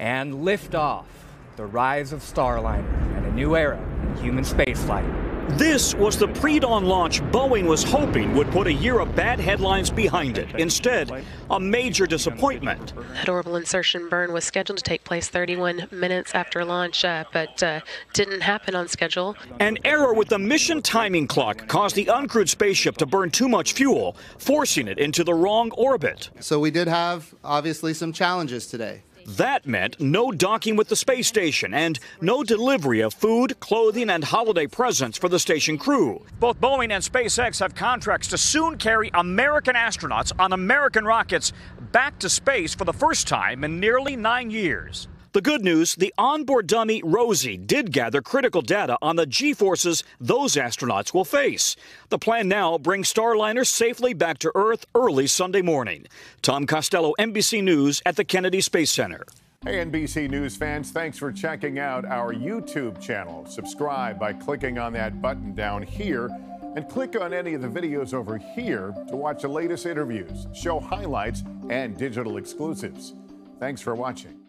And liftoff, the rise of Starliner and a new era in human spaceflight. This was the pre-dawn launch Boeing was hoping would put a year of bad headlines behind it. Instead, a major disappointment. That orbital insertion burn was scheduled to take place 31 minutes after launch, but didn't happen on schedule. An error with the mission timing clock caused the uncrewed spaceship to burn too much fuel, forcing it into the wrong orbit. So we did have, obviously, some challenges today. That meant no docking with the space station and no delivery of food, clothing, and holiday presents for the station crew. Both Boeing and SpaceX have contracts to soon carry American astronauts on American rockets back to space for the first time in nearly 9 years. The good news, the onboard dummy Rosie did gather critical data on the G-forces those astronauts will face. The plan now brings Starliner safely back to Earth early Sunday morning. Tom Costello, NBC News at the Kennedy Space Center. Hey, NBC News fans, thanks for checking out our YouTube channel. Subscribe by clicking on that button down here and click on any of the videos over here to watch the latest interviews, show highlights, and digital exclusives. Thanks for watching.